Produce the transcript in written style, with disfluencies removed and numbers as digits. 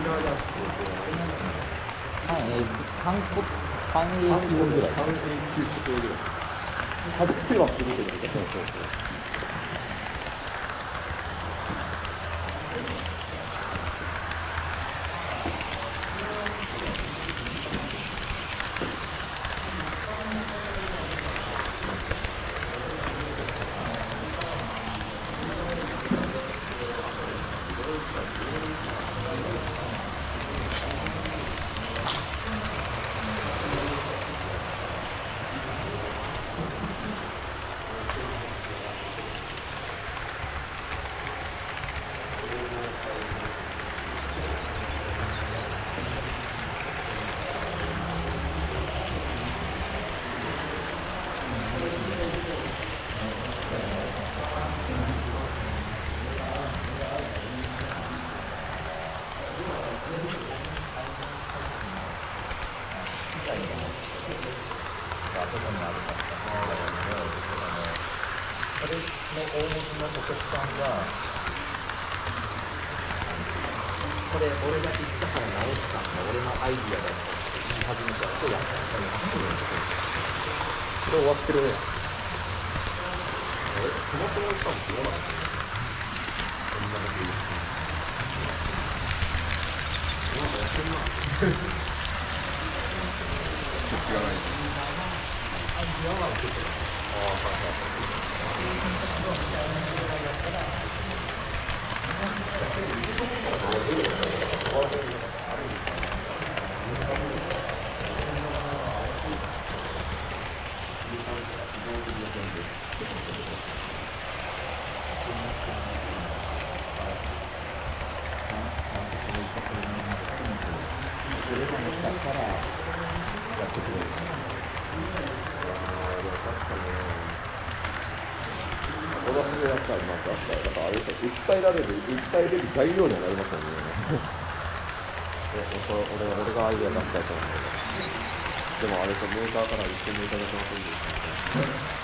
半永久ぐらい。 半永久式ぐらい。外せはするけど、そうそうそう。 それの大元のお客さんが、これ俺が言ったから直したんだ、俺のアイディアだって言い始めたら、そうやったんだよ。 それ終わってるね。 そもそも言ったのどうなの？そんなこと言う。なんかやってんな。 知らない。 知らないけど。ああ、はいはい。 私でやったらなんかだからあれですか、訴えれる材料にはなりましたね。俺がアイデア出したいと思うんだけど、でもあれとメーカーから一緒にいただけませんでした。